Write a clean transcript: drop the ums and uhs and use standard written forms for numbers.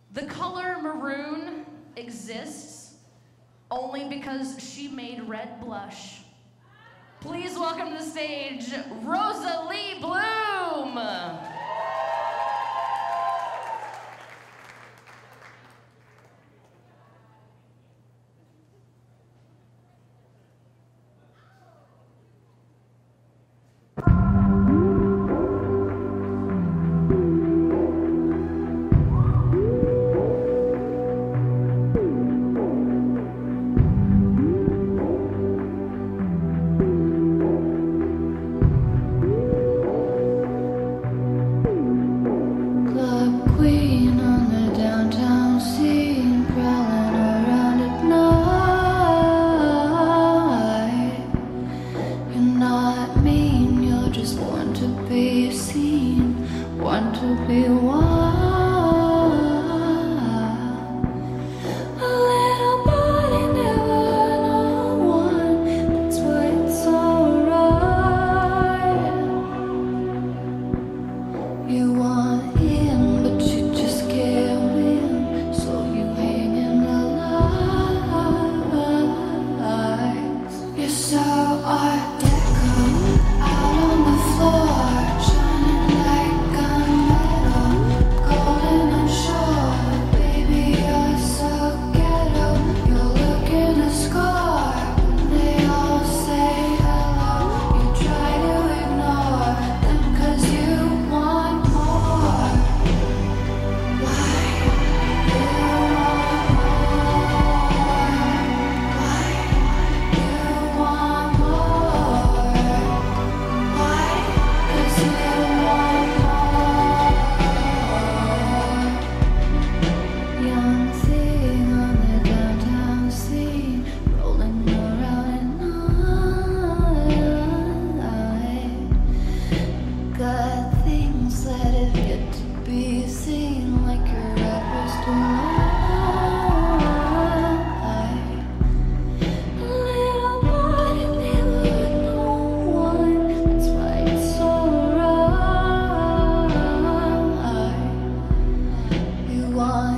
The color maroon exists only because she made red blush. Please welcome to the stage, Rosalie Bloom. Want to be wild. A little body never known one. That's why it's alright. You want in, but you just can't win. So you hang in the lights. You're so art deco, out on the floor. Let it get to be seen like your red western light. Little body never known one. That's why it's alright. You want